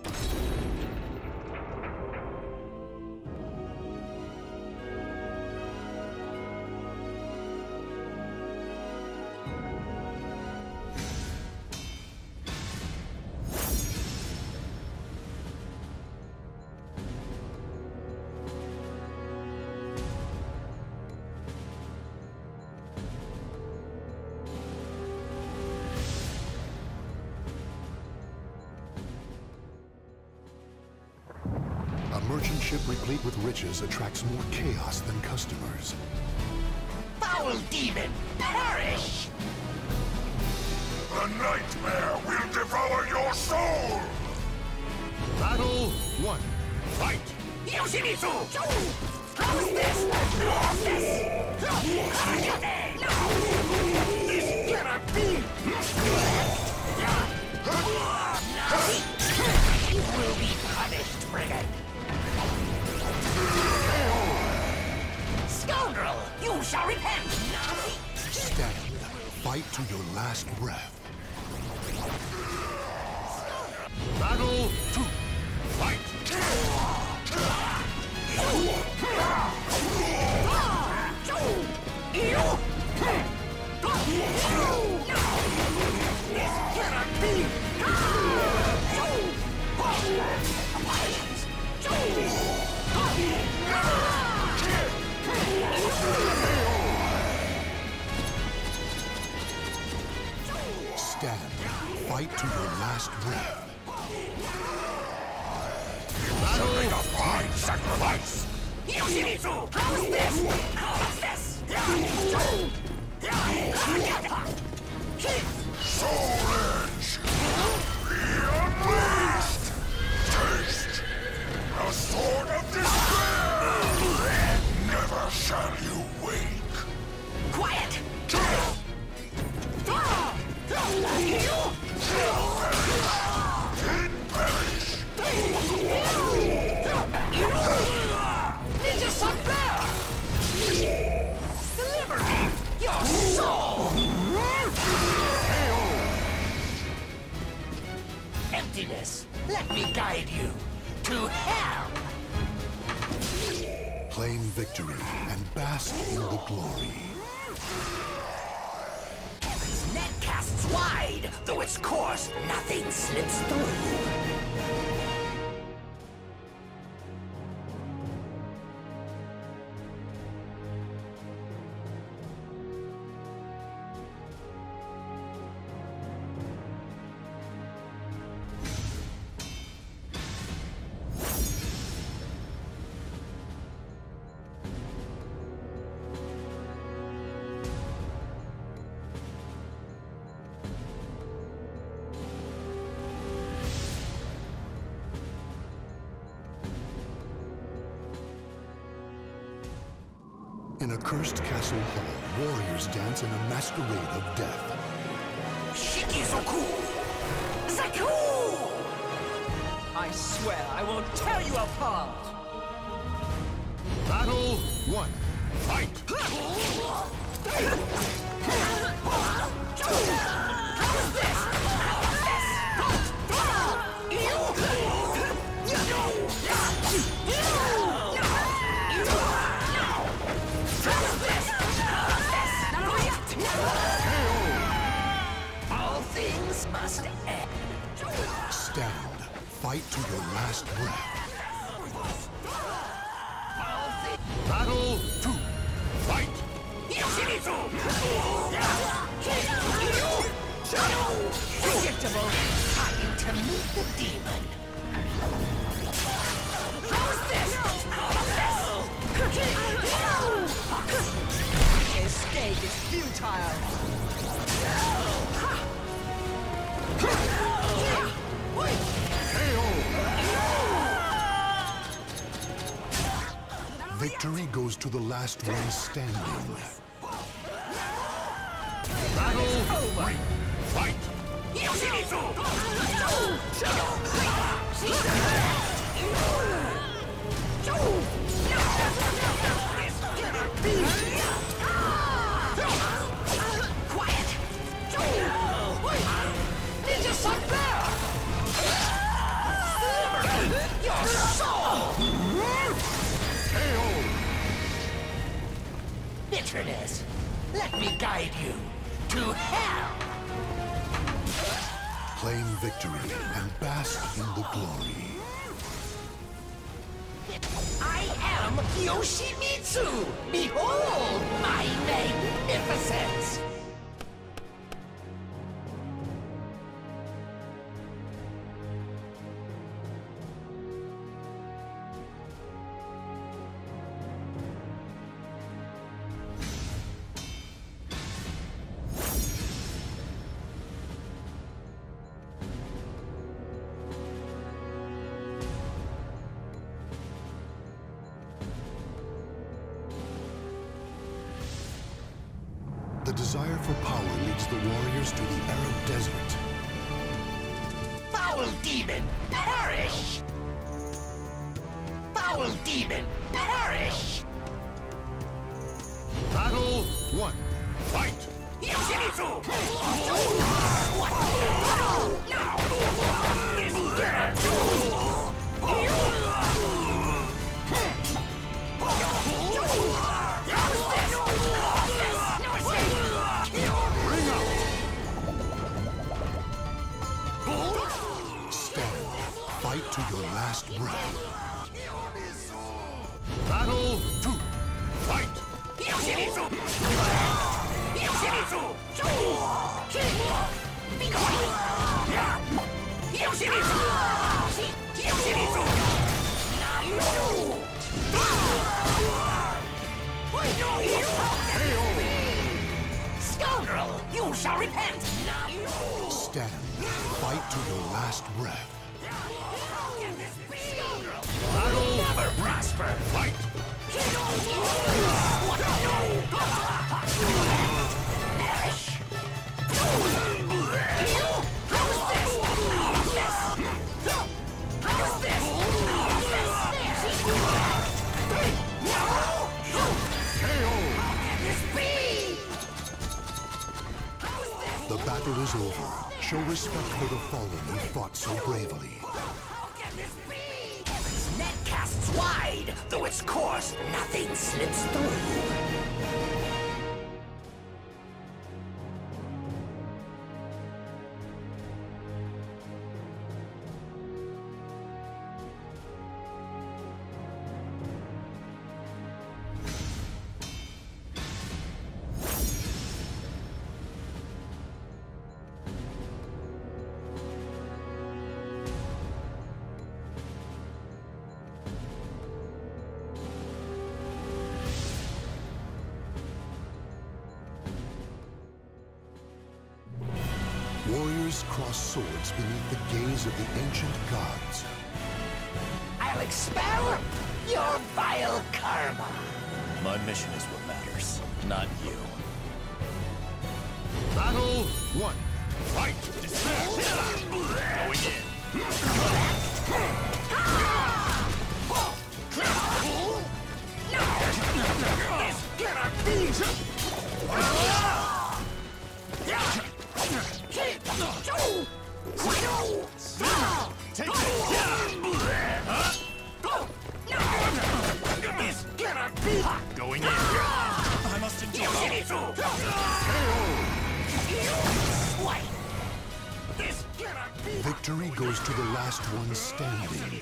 A merchant ship replete with riches attracts more chaos than customers. Foul demon, perish! The nightmare will devour your soul! Battle 1. Fight! Yoshimitsu! How's this? What's this? This cannot be! You will be punished, brigand! Scoundrel! You shall repent! Stand. Fight to your last breath. Battle 2. Fight! This cannot be! Stand. Fight to your last breath. Make a fine sacrifice! Yoshimitsu! How's this? How's this? Soul Edge! Be unleashed! Taste the sword of despair! Never shall you wake! Quiet! Perish! Ninja Sunflare! Deliver me your soul! Emptiness, let me guide you to hell! Claim victory and bask in the glory. Its net casts wide, though its course nothing slips through. In a cursed castle hall, warriors dance in a masquerade of death. Shikizoku! Zaku! I swear I won't tear you apart! Battle 1. Fight! All things must end. Stand. Fight to your last breath. Battle 2. Fight! Yoshimitsu! Predictable! Time to meet the demon. How's this? Escape is futile! Victory goes to the last one standing. Battle 3. Fight! Yoshimitsu! Quiet! Ninja Sunflare! Claim victory and bask in the glory. I am Yoshimitsu! Behold my magnificence! The desire for power leads the warriors to the arid desert. Foul demon, perish! Foul demon, perish! Battle 1. Fight! Yoshimitsu! What? Now! Is there Stand. Fight to your last breath. Battle 2. Fight! Yoshimitsu! Yoshimitsu! Yoshimitsu! Yoshimitsu! Scoundrel! You shall repent! Stand. Fight to your last breath. Battle Never prosper! Fight! Perish! How's this? The battle is over. Show respect for the fallen who fought so bravely. Its net casts wide, though its course nothing slips through. Warriors cross swords beneath the gaze of the ancient gods. I'll expel your vile karma. My mission is what matters, not you. Battle 1. Fight! Going in. Take it! Going in. I must endure. Victory goes to the last one standing.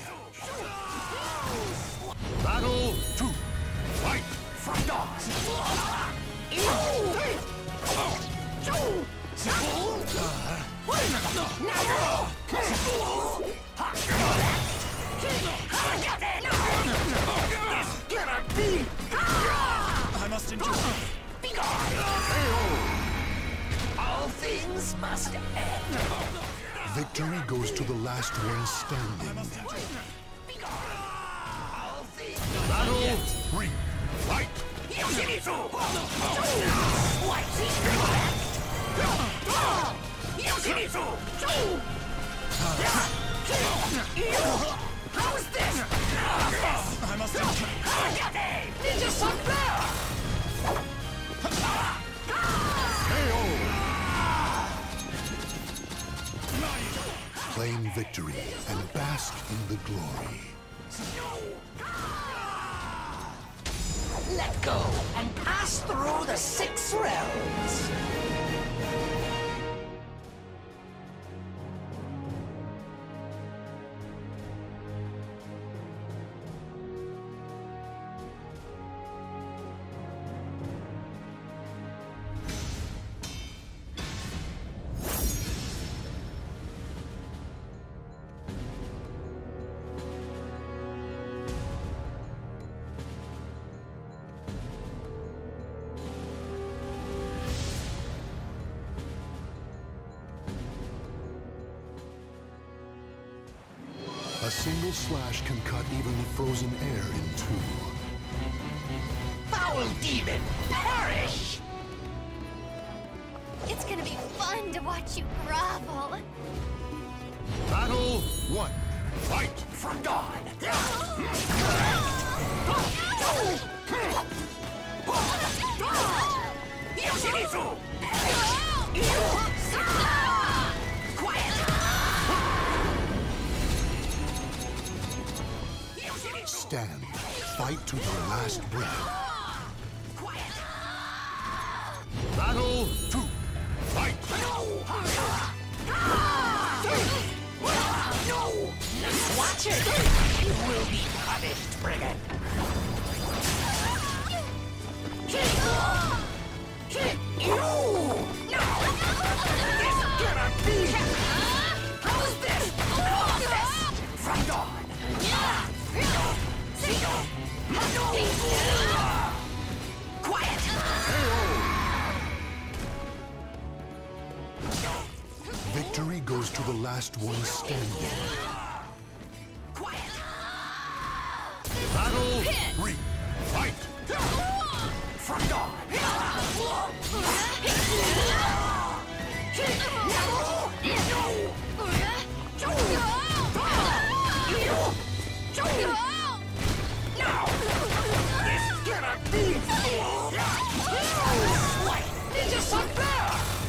Battle 2. Fight! From dogs. I must endure. All things must end. Victory goes to the last one standing. Battle 3. Fight! Yoshimitsu! What? Yoshimitsu! How's this? I must endure. Ninja Sunflower! Claim victory and bask in the glory. Let go and pass through the 6 realms. A single slash can cut even the frozen air in two. Foul demon, perish! It's gonna be fun to watch you grovel. Battle 1. Fight! From dawn! Yoshimitsu! Quiet! Stand. Fight to your last breath. Quiet! Battle 2. Fight! No! Watch it! You will be punished, brigand! You! No! This cannot be! How's this? How's this? From dawn! Quiet! Victory goes to the last one standing. Quiet! Battle 3. Fight! From dawn! This cannot be! Ninja Sun Bear!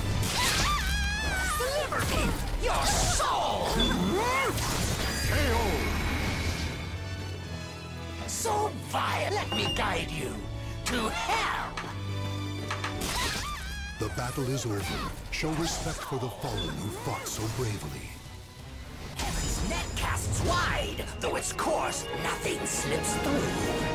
Deliver me your soul! So vile, let me guide you to hell! The battle is over. Show respect for the fallen who fought so bravely. Heaven's net casts wide, though its course nothing slips through.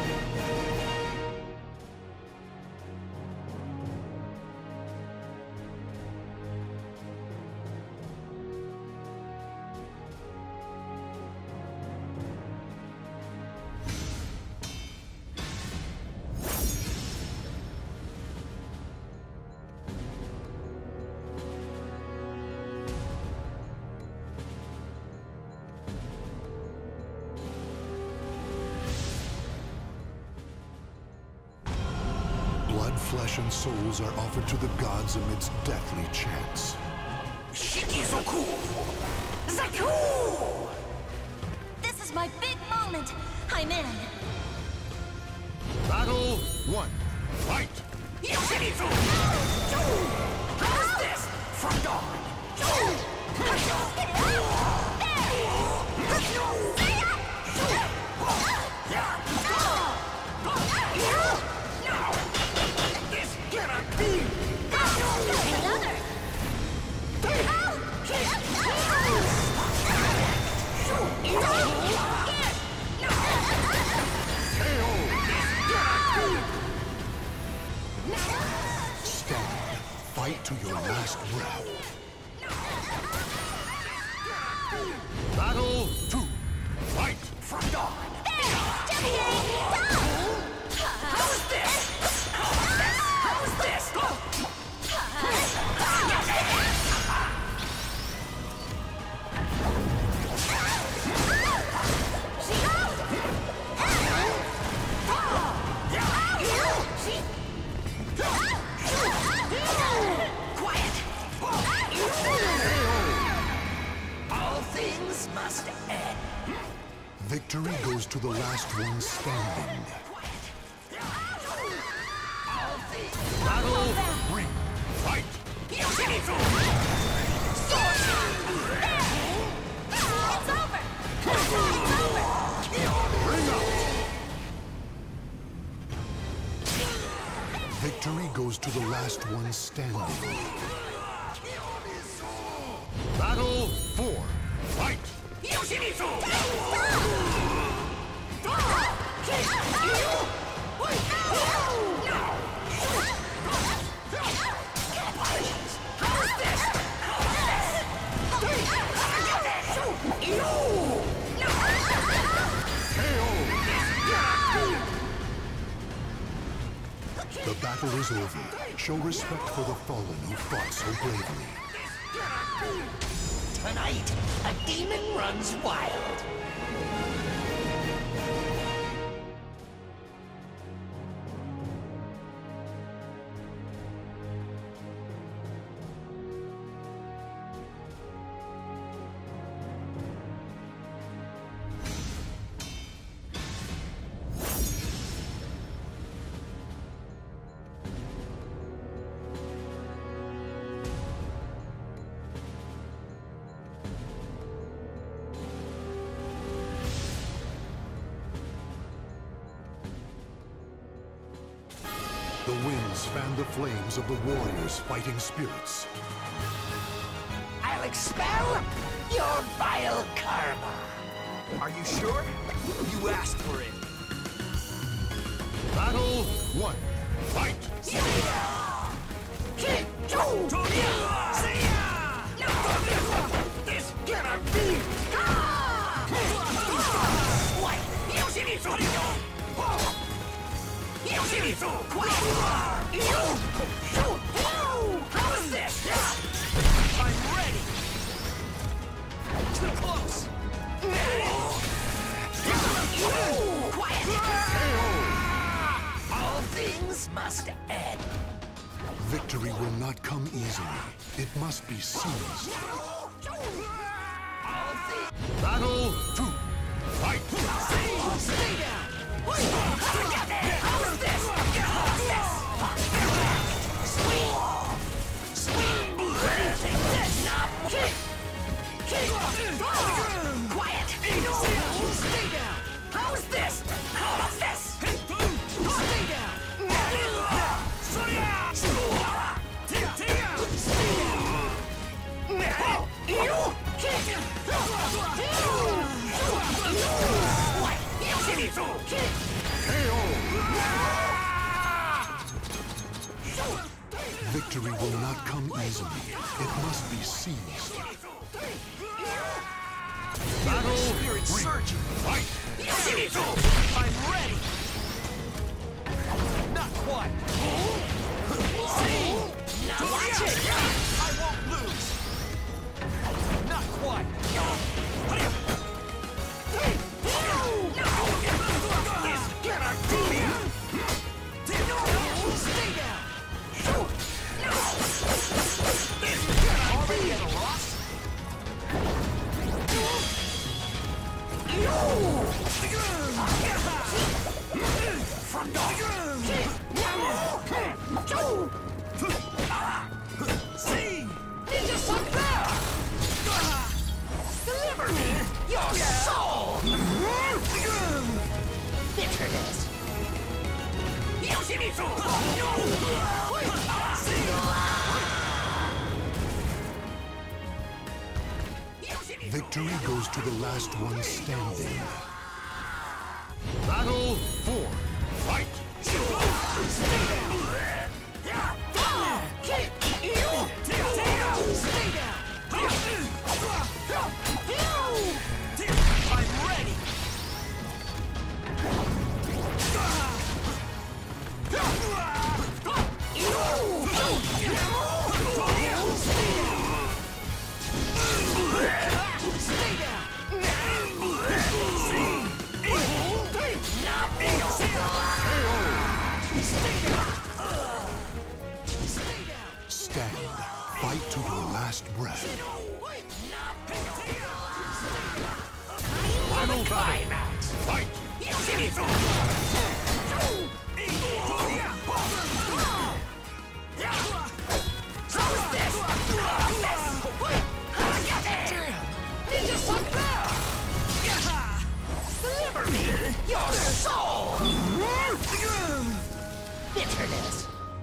Blood, flesh, and souls are offered to the gods amidst deathly chants. Shikizoku! Zaku! This is my big moment. I'm in. Battle 1. Fight! Yoshimitsu! How's this? From dawn! This cannot be! Another. Stand. Fight to your last breath. Battle 2. Fight! From dawn! How's this? How's this? Quiet! All things must end. Victory goes to the last one standing. Battle 3. Fight! Yoshimitsu! It's over. It's over. Bring out! Victory goes to the last one standing. Battle 4. Fight! Yoshimitsu! The battle is over. Show respect for the fallen who fought so bravely. Tonight, a demon runs wild. The winds fan the flames of the warriors' fighting spirits. I'll expel your vile karma. Are you sure? You asked for it. Battle 1. Fight! This cannot be! How's this? I'm ready! Too close! All things must end. Victory will not come easily. It must be seized. Battle 2. Fight! Stay down! How's this? Quiet! Stay down! How's this? How's this? Stay down! Victory will not come easily. It must be seized. Battle Spirit 3. surging! Fight! I'm ready! Not quite! See? Watch it! I won't lose! Not quite! Stay down! Already at a loss? See! Ninja suck there! Deliver me your soul! Bitterness! Victory goes to the last one standing. Battle 4. Fight! Stay down! I'm ready! Stay down! Stand. Fight to your last breath. Final battle! Fight! Ninja suck there! Deliver me your soul! Bitterness!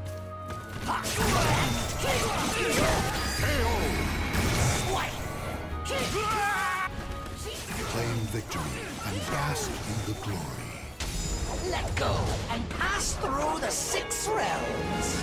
Claim victory and bask in the glory. Let go and pass through the 6 realms.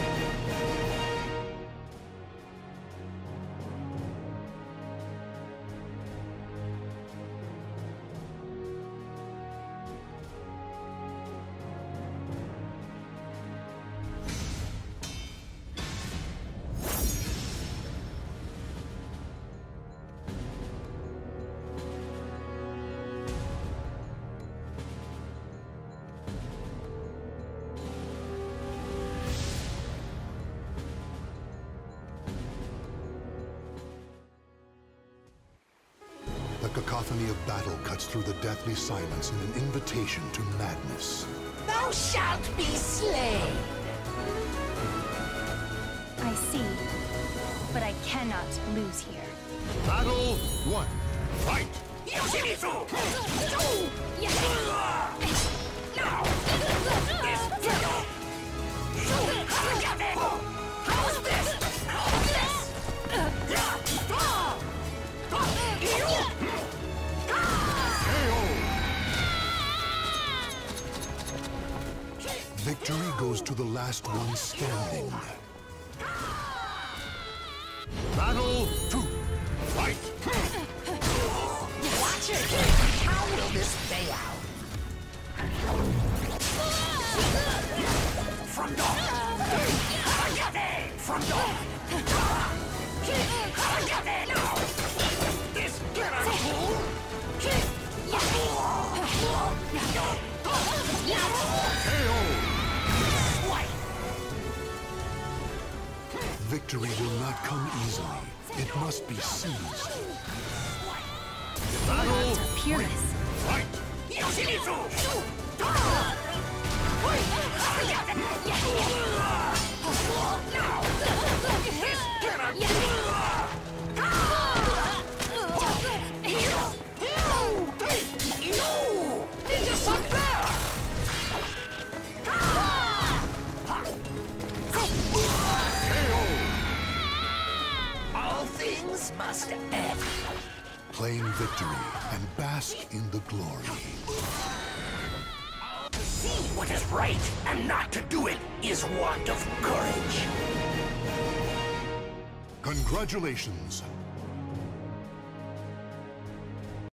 The cacophony of battle cuts through the deathly silence in an invitation to madness. Thou shalt be slain. I see. But I cannot lose here. Battle 1. Fight! goes to the last one standing. Battle 2. Fight! Watch it! How will this play out? From dawn! From dawn! Now! This cannot fool! Victory will not come easily. It must be seized. Battle Peerless. Fight! Yoshimitsu! Now! This cannot Ninja Suck there! All things must end. Claim victory and bask in the glory. To see what is right and not to do it is want of courage. Congratulations!